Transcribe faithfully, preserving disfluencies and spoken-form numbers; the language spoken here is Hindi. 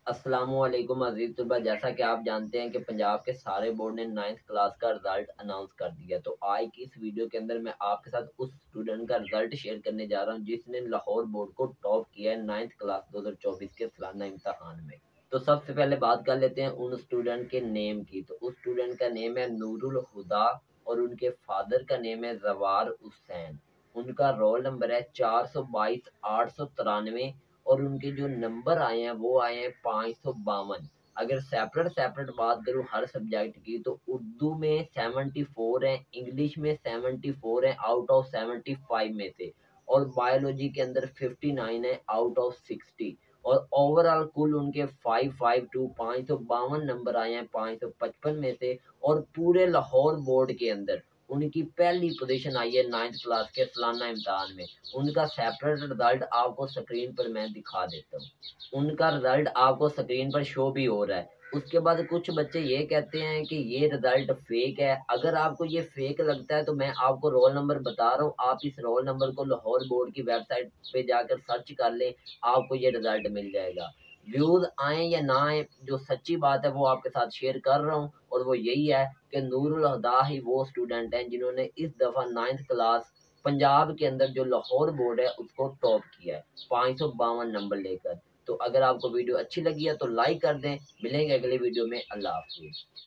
अस्सलामुअलैकुम अजीज तलबा, जैसा कि आप जानते हैं कि पंजाब के सारे बोर्ड ने नाइन्थ क्लास का रिजल्ट अनाउंस कर दिया। तो आज की इस वीडियो के अंदर मैं आपके साथ उस स्टूडेंट का रिजल्ट शेयर करने जा रहा हूं जिसने लाहौर बोर्ड को टॉप किया है नाइन्थ क्लास दो हज़ार चौबीस के सालाना इम्तहान में। तो सबसे पहले बात कर लेते हैं उन स्टूडेंट के नेम की। तो उस स्टूडेंट का नेम है नूर उल हुदा और उनके फादर का नेम है जवार हुसैन। उनका रोल नंबर है चार सौ बाईस आठ सौ तिरानवे और उनके जो नंबर आए हैं वो आए हैं पाँच सौ बावन। अगर सेपरेट सेपरेट बात करूँ हर सब्जेक्ट की, तो उर्दू में सेवेंटी फोर है, इंग्लिश में सेवेंटी फोर है आउट ऑफ सेवेंटी फाइव में से, और बायोलॉजी के अंदर फिफ्टी नाइन है आउट ऑफ सिक्सटी। और ओवरऑल कुल उनके फाइव फाइव टू पाँच सौ बावन नंबर आए हैं पाँच सौ पचपन में से। और पूरे लाहौर बोर्ड के अंदर उनकी पहली पोजीशन आई है नाइन्थ क्लास के सालाना इम्तहान में। उनका सेपरेट रिजल्ट आपको स्क्रीन पर मैं दिखा देता हूँ। उनका रिजल्ट आपको स्क्रीन पर शो भी हो रहा है। उसके बाद कुछ बच्चे ये कहते हैं कि ये रिजल्ट फेक है। अगर आपको ये फेक लगता है तो मैं आपको रोल नंबर बता रहा हूँ, आप इस रोल नंबर को लाहौर बोर्ड की वेबसाइट पे जाकर सर्च कर लें, आपको ये रिजल्ट मिल जाएगा। व्यूज आए या ना आए, जो सच्ची बात है वो आपके साथ शेयर कर रहा हूँ, और वो यही है कि नूर उल हुदा ही वो स्टूडेंट हैं जिन्होंने इस दफ़ा नाइन्थ क्लास पंजाब के अंदर जो लाहौर बोर्ड है उसको टॉप किया है पाँच सौ बावन नंबर लेकर। तो अगर आपको वीडियो अच्छी लगी है तो लाइक कर दें। मिलेंगे अगली वीडियो में। अल्लाह हाफिज़।